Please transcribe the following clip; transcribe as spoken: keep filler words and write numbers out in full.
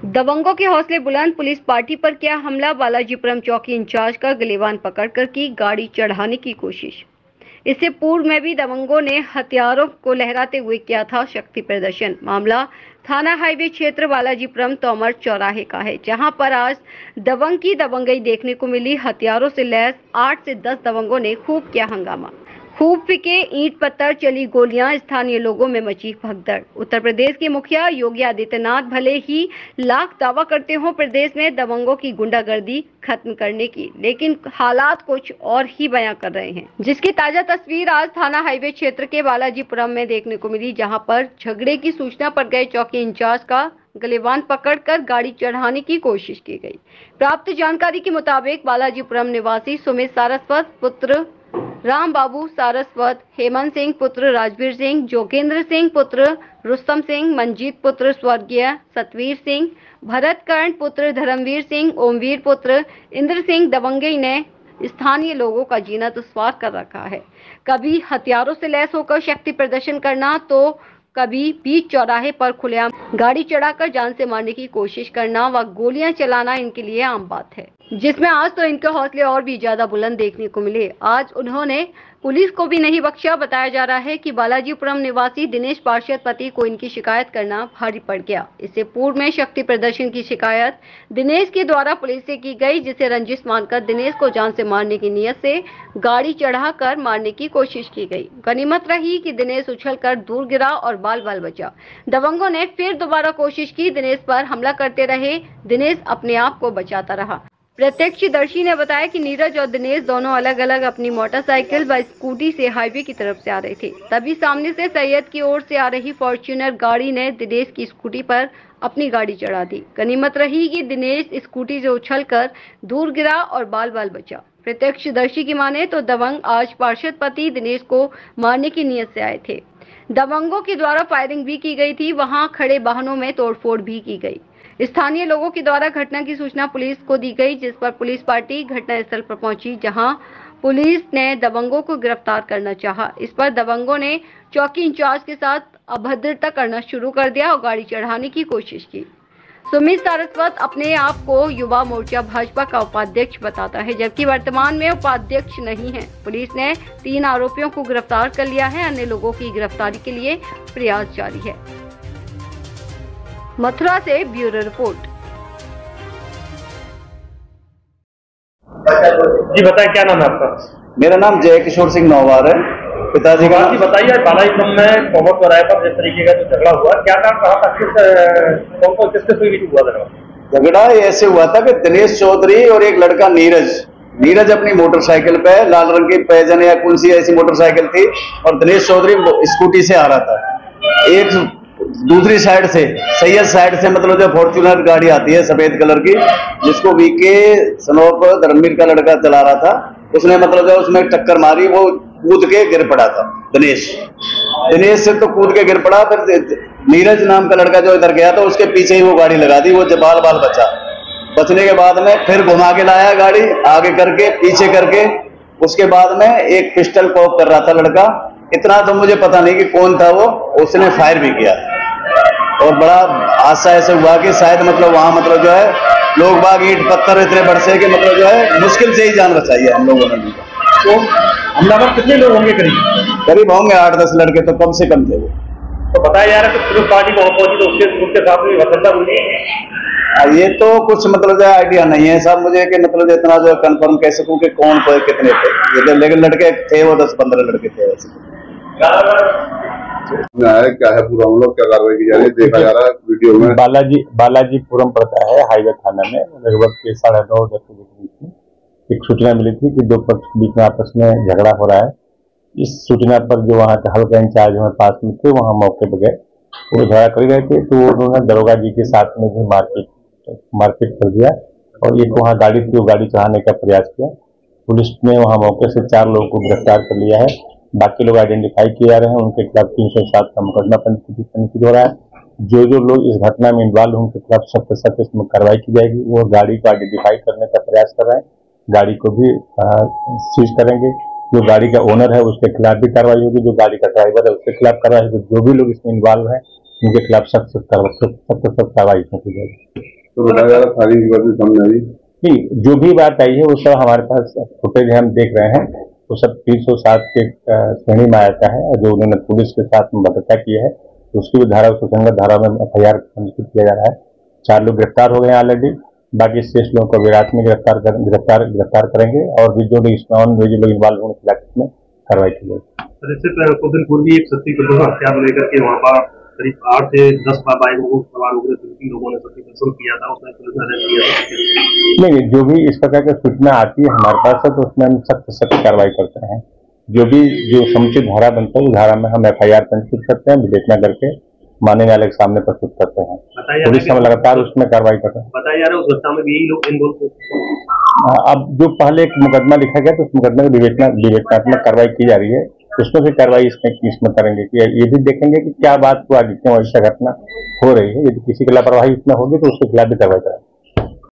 दबंगों के हौसले बुलंद, पुलिस पार्टी पर किया हमला, बालाजीपुरम चौकी इंचार्ज का गलेवान पकड़कर की गाड़ी चढ़ाने की कोशिश। इससे पूर्व में भी दबंगों ने हथियारों को लहराते हुए किया था शक्ति प्रदर्शन। मामला थाना हाईवे क्षेत्र बालाजीपुरम तोमर चौराहे का है, जहां पर आज दबंग की दबंगई देखने को मिली। हथियारों से लैस आठ से दस दबंगों ने खूब किया हंगामा, खूब फेंके ईंट पत्थर, चली गोलियां, स्थानीय लोगों में मची भगदड़। उत्तर प्रदेश के मुखिया योगी आदित्यनाथ भले ही लाख दावा करते हो प्रदेश में दबंगों की गुंडागर्दी खत्म करने की, लेकिन हालात कुछ और ही बयां कर रहे हैं, जिसकी ताजा तस्वीर आज थाना हाईवे क्षेत्र के बालाजीपुरम में देखने को मिली, जहां पर झगड़े की सूचना पर गए चौकी इंचार्ज का गलेवान पकड़कर गाड़ी चढ़ाने की कोशिश की गई। प्राप्त जानकारी के मुताबिक बालाजीपुरम निवासी सुमित सारस्वत पुत्र राम बाबू सारस्वत, हेमंत सिंह पुत्र राजवीर सिंह, जोगेंद्र सिंह पुत्र रुस्तम सिंह, मंजीत पुत्र स्वर्गीय सतवीर सिंह, भरत कर्ण पुत्र धर्मवीर सिंह, ओमवीर पुत्र इंद्र सिंह दबंगई ने स्थानीय लोगों का जीना दुश्वार कर रखा है। कभी हथियारों से लैस होकर शक्ति प्रदर्शन करना, तो कभी बीच चौराहे पर खुलेआम गाड़ी चढ़ाकर जान से मारने की कोशिश करना व गोलियां चलाना इनके लिए आम बात है, जिसमें आज तो इनके हौसले और भी ज्यादा बुलंद देखने को मिले। आज उन्होंने पुलिस को भी नहीं बख्शा। बताया जा रहा है कि बालाजीपुरम निवासी दिनेश पार्षद पति को इनकी शिकायत करना भारी पड़ गया। इससे पूर्व में शक्ति प्रदर्शन की शिकायत दिनेश के द्वारा पुलिस से की गई, जिसे रंजिश मानकर दिनेश को जान से मारने की नीयत से गाड़ी चढ़ाकर मारने की कोशिश की गई। गनीमत रही कि दिनेश उछलकर दूर गिरा और बाल बाल बचा। दबंगों ने फिर दोबारा कोशिश की, दिनेश पर हमला करते रहे। दिनेश अपने आप को बचाता रहा। प्रत्यक्षदर्शी ने बताया कि नीरज और दिनेश दोनों अलग अलग अपनी मोटरसाइकिल व स्कूटी से हाईवे की तरफ से आ रहे थे। तभी सामने से सैयद की ओर से आ रही फॉर्च्यूनर गाड़ी ने दिनेश की स्कूटी पर अपनी गाड़ी चढ़ा दी। गनीमत रही कि दिनेश स्कूटी से उछलकर दूर गिरा और बाल बाल बचा। प्रत्यक्षदर्शी की माने तो दबंग आज पार्षद पति दिनेश को मारने की नीयत से आए थे। दबंगों के द्वारा फायरिंग भी की गई थी, वहां खड़े वाहनों में तोड़फोड़ भी की गई। स्थानीय लोगों के द्वारा घटना की सूचना पुलिस को दी गई, जिस पर पुलिस पार्टी घटनास्थल पर पहुंची, जहां पुलिस ने दबंगों को गिरफ्तार करना चाहा। इस पर दबंगों ने चौकी इंचार्ज के साथ अभद्रता करना शुरू कर दिया और गाड़ी चढ़ाने की कोशिश की। सुमित सारस्वत अपने आप को युवा मोर्चा भाजपा का उपाध्यक्ष बताता है, जबकि वर्तमान में उपाध्यक्ष नहीं है। पुलिस ने तीन आरोपियों को गिरफ्तार कर लिया है। अन्य लोगों की गिरफ्तारी के लिए प्रयास जारी है। मथुरा से ब्यूरो रिपोर्ट। जी बताएं, क्या नाम है आपका? मेरा नाम जय किशोर सिंह नौवार है। पिताजी का जी बताइए, बालाजीपुरम में तोमर चौराहे पर जिस तरीके का जो झगड़ा हुआ, क्या काम कहा था, किस कौन कौन किसके हुई हुआ झगड़ा? झगड़ा ऐसे हुआ था कि दिनेश चौधरी और एक लड़का नीरज नीरज अपनी मोटरसाइकिल पे, लाल रंग की पैजन या कौन सी ऐसी मोटरसाइकिल थी, और दिनेश चौधरी स्कूटी से आ रहा था। एक दूसरी साइड से, सैयद साइड से, मतलब जो फॉर्च्यूनर गाड़ी आती है सफेद कलर की, जिसको वीके सनोप धर्मवीर का लड़का चला रहा था, उसने मतलब जो उसमें टक्कर मारी, वो कूद के गिर पड़ा था। दिनेश दिनेश से तो कूद के गिर पड़ा, फिर नीरज नाम का लड़का जो इधर गया था उसके पीछे ही वो गाड़ी लगा दी। वो बाल बाल बचा। बचने के बाद में फिर घुमा के लाया गाड़ी, आगे करके पीछे करके। उसके बाद में एक पिस्टल पॉप कर रहा था लड़का, इतना तो मुझे पता नहीं कि कौन था वो, उसने फायर भी किया। और बड़ा हादसा ऐसे हुआ कि शायद मतलब वहां मतलब जो है लोग बाग ईंट पत्थर इतने बरसे कि मतलब जो है मुश्किल से ही जान बचाई है हम लोगों ने। तो हमलावर कितने लोग होंगे? करीब करीब होंगे आठ दस लड़के तो कम से कम थे वो। तो बताया जा रहा है कि पुलिस पार्टी वहां पहुंची तो उसके उनके साथ में घटना हुई। ये तो कुछ मतलब जो आइडिया नहीं है साहब मुझे कि मतलब इतना जो कंफर्म कह सकूं कि कौन कोई कितने थे, लेकिन लड़के थे वो दस पंद्रह लड़के थे वैसे। है क्या है पूरा हम लोग क्या कार्रवाई की जा रही है, देखा जा रहा है वीडियो में। बालाजी बालाजीपुरम पड़ता है हाईवे थाना में। लगभग के साढ़े नौ दस बजे के बीच में एक सूचना मिली थी कि दो पक्ष के बीच में आपस में झगड़ा हो रहा है। इस सूचना पर जो वहाँ के हल्का इंचार्ज में पास में थे, वहाँ मौके पर गए। वो झगड़ा कर गए थे तो उन्होंने दरोगा जी के साथ में भी मारपीट मारपीट कर दिया और एक वहाँ गाड़ी थी, वो गाड़ी चढ़ाने का प्रयास किया। पुलिस ने वहाँ मौके से चार लोगों को गिरफ्तार कर लिया है। बाकी लोग आइडेंटिफाई किए जा रहे हैं, उनके खिलाफ तीन सौ सात का मुकदमा पंजीकृत हो रहा है। जो जो लोग इस घटना में इन्वॉल्व हैं उनके खिलाफ सख्त सख्त इसमें कार्रवाई की जाएगी। वो गाड़ी को आइडेंटिफाई करने का प्रयास कर रहे हैं, गाड़ी को भी सीज करेंगे। जो गाड़ी का ओनर है उसके खिलाफ भी कार्रवाई होगी, जो गाड़ी का ड्राइवर है उसके खिलाफ कार्रवाई होगी। जो भी लोग इसमें इन्वॉल्व हैं उनके खिलाफ सख्त सख्त कार्रवाई की जाएगी। तो बताया जा रहा थाने की बात सामने आई नहीं, जो भी बात आई है वो सब हमारे पास फुटेज हम देख रहे हैं, वो सब तीन सौ सात के श्रेणी में आता है और जो उन्होंने पुलिस के साथ भद्रता की है तो उसकी भी धारा सुसंगत धारा में एफ आई आर पंजीकृत किया जा रहा है। चार लोग गिरफ्तार हो गए हैं ऑलरेडी, बाकी शेष लोगों को विरासत में गिरफ्तार कर, गिरफ्तार गिरफ्तार करेंगे और भी जो लोग इसमें ऑन जो लोग इन्वॉल्व होंगे खिलाफ इसमें कार्रवाई की जाएगी। इससे कुछ दिन पूर्व एक सत्ती हत्या को लेकर के वहाँ पर करीब आठ से दस बाइक सवार हो गए, तीन लोगों ने सत्ती दर्शन किया था, उसमें पुलिस ने अरेस्ट किया था। नहीं, जो भी इस प्रकार की सूचना आती है हमारे पास है तो उसमें हम सख्त सख्त कार्रवाई करते हैं। जो भी जो समुचित धारा बनता है उस धारा में हम एफ आई आर पंजीकृत करते हैं, विवेचना करके माननीय न्यायालय के सामने प्रस्तुत करते हैं। पुलिस हम लगातार उसमें कार्रवाई कर रहे हैं। बताया जा रहा है उस घटना में भी यही लोग इन्वॉल्व थे। अब जो पहले एक मुकदमा लिखा गया तो उस मुकदमे की विवेचना विवेचनात्मक कार्रवाई की जा रही है, उसमें भी कार्रवाई इसमें इसमें करेंगे कि ये भी देखेंगे कि क्या बात को आगे क्यों ऐसा घटना हो रही है। यदि किसी की लापरवाही इसमें होगी तो उसके खिलाफ भी कार्रवाई करेंगे।